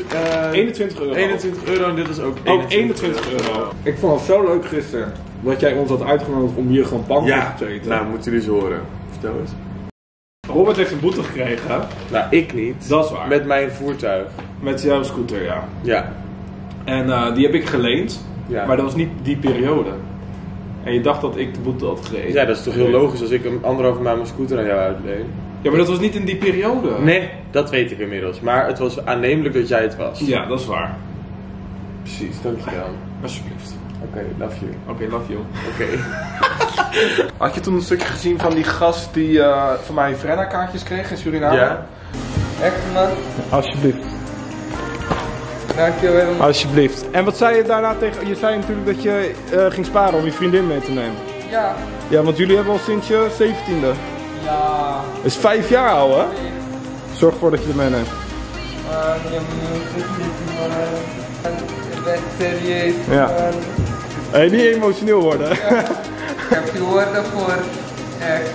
€21. 21 euro en dit is ook €21. Ik vond het zo leuk gisteren dat jij ons had uitgenodigd om hier gewoon pannenkoeken te eten. Nou, moeten jullie eens horen. Vertel eens. Robert heeft een boete gekregen. Nou, ik niet. Dat is waar. Met mijn voertuig. Met jouw scooter, ja. Ja. En die heb ik geleend, Ja. maar dat was niet die periode. En je dacht dat ik de boete had gegeven. Ja, dat is toch heel logisch als ik een 1,5 maand mijn scooter aan jou uitleen. Ja, maar dat was niet in die periode. Nee, dat weet ik inmiddels. Maar het was aannemelijk dat jij het was. Ja, dat is waar. Precies, dankjewel. Alsjeblieft. Oké, love you. Oké, love you. Oké. Had je toen een stukje gezien van die gast die van mij Frenna kaartjes kreeg in Suriname? Ja. Echt man? Alsjeblieft. Dankjewel. Alsjeblieft. En wat zei je daarna tegen... Je zei natuurlijk dat je ging sparen om je vriendin mee te nemen. Ja. Ja, want jullie hebben al sinds je 17e. Ja. Dat is 5 jaar al, hè? Zorg ervoor dat je er meeneemt. Je moet het niet, man. Ik ben serieus, Ja. man. Hé, niet emotioneel worden. Ja. Ik heb je woorden voor. Echt.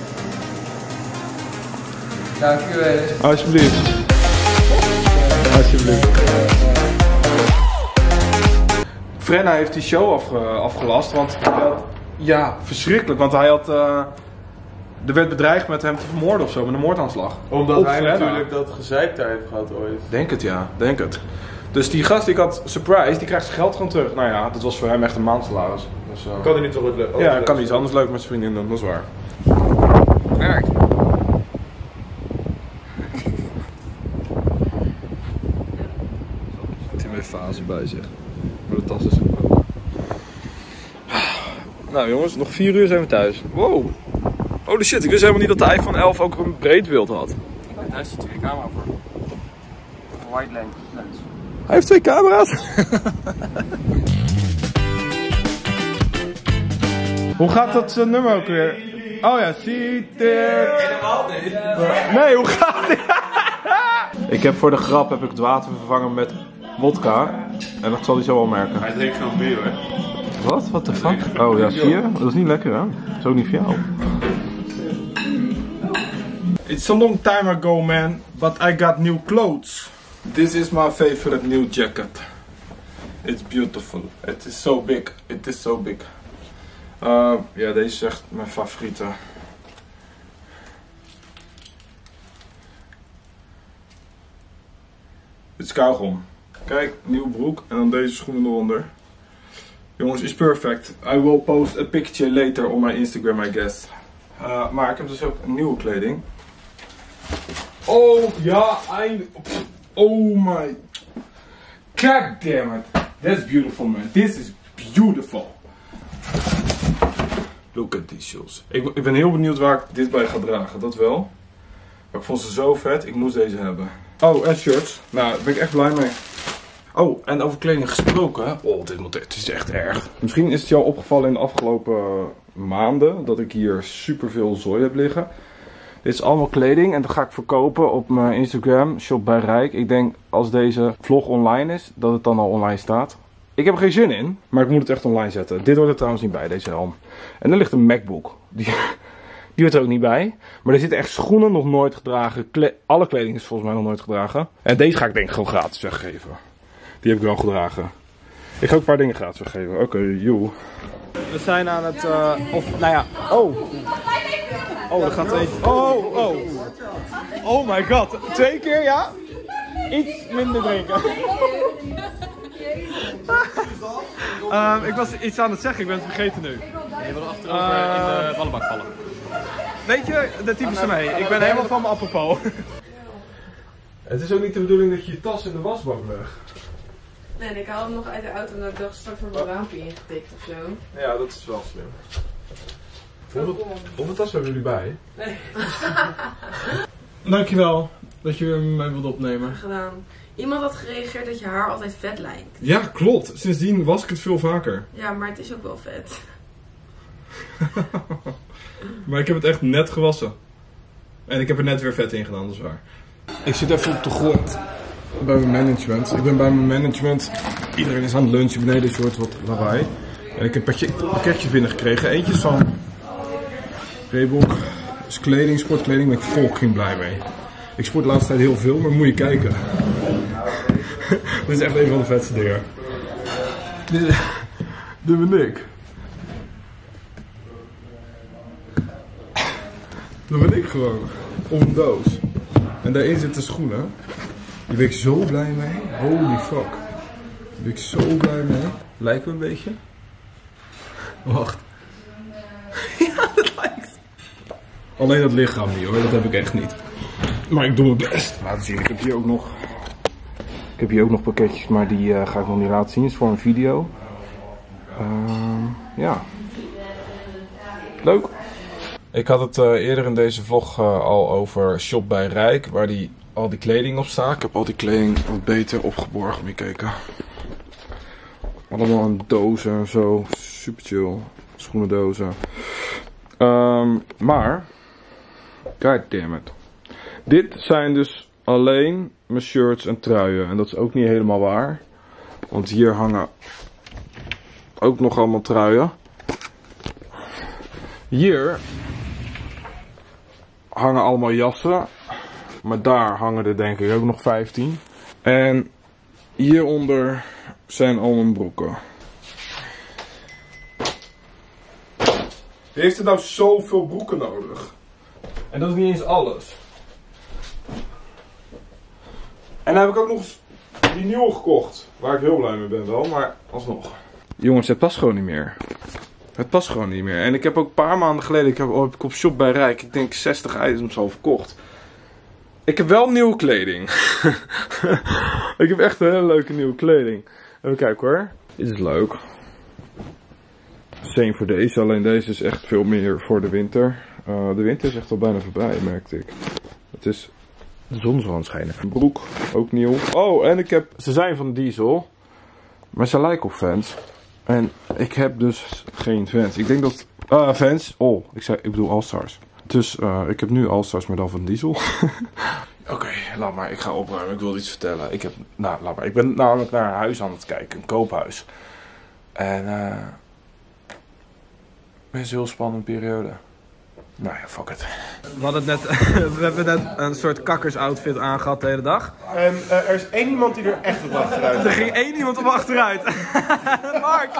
Dankjewel. Alsjeblieft. Alsjeblieft. Frenna heeft die show afgelast, want ja, verschrikkelijk, want hij had, er werd bedreigd met hem te vermoorden of zo, met een moordaanslag. Omdat Op hij Frenna. natuurlijk dat gezeik daar heeft gehad ooit. Denk het, ja, denk het. Dus die gast die ik had surprise, die krijgt zijn geld gewoon terug. Nou ja, dat was voor hem echt een maandsalaris. Dus, Kan hij niet toch wat leuk? ja, hij kan iets anders leuk met zijn vriendin doen, dat is waar. Werk. Ik heb even fase bij zich. Maar de tas is ook. Nou jongens, nog 4 uur zijn we thuis. Wow. Holy shit, ik wist helemaal niet dat de iPhone 11 ook een breedbeeld had. Daar is de tweede camera voor. Wide lens. Hij heeft 2 camera's. Hoe gaat dat nummer ook weer? Oh ja, ziet dit. Nee, hoe gaat dit? Ik heb voor de grap het water vervangen met wodka. En dat zal hij zo wel merken. Hij drinkt gewoon bier hoor. Wat? What the fuck? Oh ja, zie je? Dat is niet lekker hè? Dat is ook niet voor jou. It's a long time ago man, but I got new clothes. This is my favorite new jacket. It's beautiful. It is so big. It is so big. Ja, deze is echt mijn favoriete. Het is kauwgom. Kijk, nieuwe broek en dan deze schoenen eronder. Jongens, is perfect. I will post a picture later on my Instagram, I guess. Maar ik heb dus ook nieuwe kleding. Oh, ja, eindelijk. Oh my. God damn it. That's beautiful, man. This is beautiful. Look at these shoes. Ik ben heel benieuwd waar ik dit bij ga dragen, dat wel. Maar ik vond ze zo vet, ik moest deze hebben. Oh, en shirts. Nou, daar ben ik echt blij mee. Oh, en over kleding gesproken. Oh, dit is echt erg. Misschien is het jou opgevallen in de afgelopen maanden dat ik hier superveel zooi heb liggen. Dit is allemaal kleding en dat ga ik verkopen op mijn Instagram, Shop bij Rijk. Ik denk als deze vlog online is, dat het dan al online staat. Ik heb er geen zin in, maar ik moet het echt online zetten. Dit hoort er trouwens niet bij, deze helm. En er ligt een MacBook. Die hoort er ook niet bij. Maar er zitten echt schoenen nog nooit gedragen. Alle kleding is volgens mij nog nooit gedragen. En deze ga ik denk ik gewoon gratis weggeven. Die heb ik wel gedragen. Ik ga ook een paar dingen gratis weggeven. Oké, joe. We zijn aan het, nou ja, oh, er gaat eentje, oh my god, 2 keer ja? Iets minder drinken. Ik was iets aan het zeggen, ik ben het vergeten nu. Je wil achterover in de ballenbak vallen. Weet je, de typische mee, ik ben helemaal van mijn apropos. Het is ook niet de bedoeling dat je je tas in de wasbak legt. Nee, en ik haal hem nog uit de auto omdat ik dacht straks wordt mijn raampje ingetikt of zo. Ja, dat is wel slim. Hoeveel tas hebben jullie bij? Nee. Dankjewel dat je weer mee wilt opnemen. Gedaan. Iemand had gereageerd dat je haar altijd vet lijkt. Ja, klopt. Sindsdien was ik het veel vaker. Ja, maar het is ook wel vet. Maar ik heb het echt net gewassen. En ik heb er net weer vet in gedaan, dat is waar. Ik zit even op de grond. Bij mijn management. Ik ben bij mijn management. Iedereen is aan het lunchen. Beneden is wat lawaai. En ik heb pakketjes binnengekregen. Eentje is van Reebok. Dus kleding, sportkleding. Daar ben ik fucking blij mee. Ik sport de laatste tijd heel veel, maar moet je kijken. Dit is echt een van de vetste dingen. Dit ben ik. Dat ben ik gewoon. Op een doos. En daarin zitten schoenen. Daar ben ik zo blij mee. Holy fuck. Daar ben ik zo blij mee. Lijkt me een beetje. Wacht. Ja, dat lijkt. Alleen dat lichaam niet hoor, dat heb ik echt niet. Maar ik doe mijn best. Laten zien, ik heb hier ook nog pakketjes, maar die ga ik nog niet laten zien. Het is voor een video. Ja. Leuk. Ik had het eerder in deze vlog al over Shop bij Rijk, waar al die kleding op staat. Ik heb al die kleding wat beter opgeborgen, moet je kijken. Allemaal in dozen en zo. Super chill. Schoenendozen. Maar, goddammit. Dit zijn dus alleen mijn shirts en truien. En dat is ook niet helemaal waar. Want hier hangen ook nog allemaal truien. Hier hangen allemaal jassen. Maar daar hangen er denk ik ook nog 15. En hieronder zijn al mijn broeken. Wie heeft er nou zoveel broeken nodig? En dat is niet eens alles. En dan heb ik ook nog eens die nieuwe gekocht. Waar ik heel blij mee ben wel, maar alsnog. Jongens, het past gewoon niet meer. Het past gewoon niet meer. En ik heb ook een paar maanden geleden, heb ik op Shop bij Rijk, ik denk 60 items al verkocht. Ik heb wel nieuwe kleding. Ik heb echt een hele leuke nieuwe kleding. Even kijken hoor. Dit is leuk. Same voor deze, alleen deze is echt veel meer voor de winter. De winter is echt al bijna voorbij, merkte ik. Het is de zon zal aan het schijnen. Een broek, ook nieuw. Oh, en ze zijn van Diesel. Maar ze lijken op Vans. En ik heb dus geen Vans. Ik denk dat... Vans. Oh, ik bedoel All-Stars. Dus ik heb nu All-Stars, maar dan van Diesel. Oké, laat maar. Ik ga opruimen. Ik wil iets vertellen. Laat maar. Ik ben namelijk naar een huis aan het kijken. Een koophuis. En het is een heel spannende periode. Nou ja, fuck it. We hebben net een soort kakkersoutfit aangehad de hele dag. En er is één iemand die er echt op achteruit. Er ging één iemand op achteruit. Mark!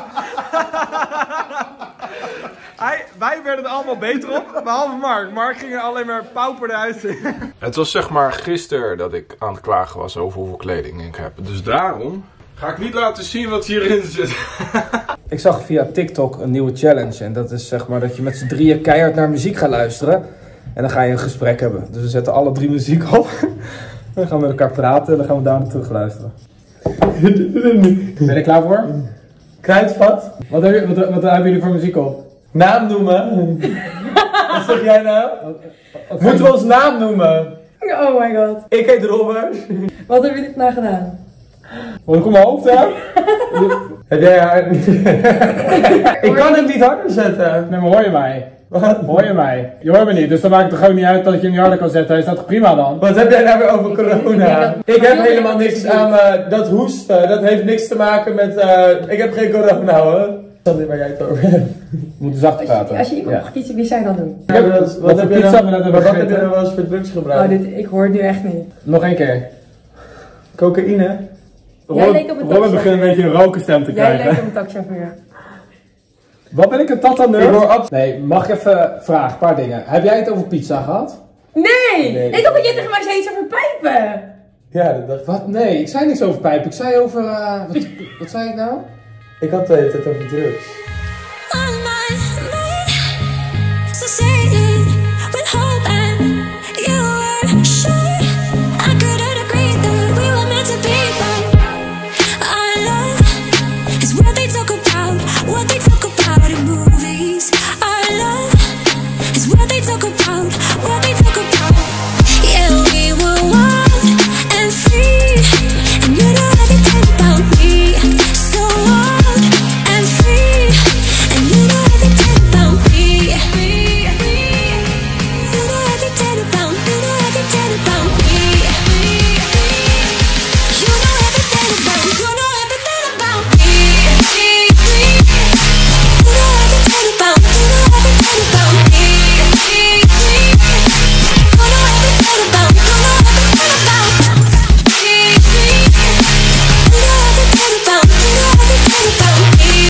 Wij werden er allemaal beter op, behalve Mark. Mark ging er alleen maar pauper eruit zien. Het was zeg maar gisteren dat ik aan het klagen was over hoeveel kleding ik heb. Dus daarom ga ik niet laten zien wat hierin zit. Ik zag via TikTok een nieuwe challenge. En dat is zeg maar dat je met z'n drieën keihard naar muziek gaat luisteren. En dan ga je een gesprek hebben. Dus we zetten alle 3 muziek op. Dan gaan we met elkaar praten en dan gaan we daarna terug luisteren. Ben je er klaar voor? Kruidvat. Wat hebben jullie voor muziek op? Naam noemen. Wat zeg jij nou? Moeten we ons naam noemen? Oh my god. Ik heet Robert. Wat heb je dit nou gedaan? Wat komt mijn hoofd uit? Heb jij haar... Ik kan het niet harder zetten. Nee, maar hoor je mij? Wat? Hoor je mij? Je hoort me niet, dus dan maakt het er gewoon niet uit dat je hem niet harder kan zetten. Is dat toch prima dan? Wat heb jij nou weer over corona? Ik heb helemaal niks aan dat hoesten. Dat heeft niks te maken met... Ik heb geen corona hoor. Dat is waar jij het over hebt. We moeten zacht praten. Als je iemand mag kiezen, wie zou je dan doen? Wat heb je nou wel eens voor drugs gebruikt? Oh, ik hoor het nu echt niet. Nog één keer. Cocaïne? Jij leek op een Robert begint een beetje een rokenstem te krijgen. Jij leek op een taxichauffeur. Wat ben ik een tata-nerd? Nee, mag ik even vragen, een paar dingen. Heb jij het over pizza gehad? Nee! Ik dacht dat jij tegen mij zei iets over pijpen. Ja, dat dacht ik. Wat? Nee, ik zei niks over pijpen. Ik zei over... wat zei ik nou? Ik had het over drugs.